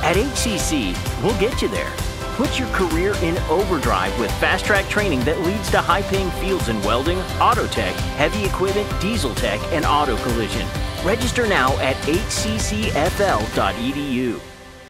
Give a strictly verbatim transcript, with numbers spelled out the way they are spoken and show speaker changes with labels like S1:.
S1: At H C C, we'll get you there. Put your career in overdrive with fast-track training that leads to high-paying fields in welding, auto tech, heavy equipment, diesel tech, and auto collision. Register now at h c c f l dot e d u.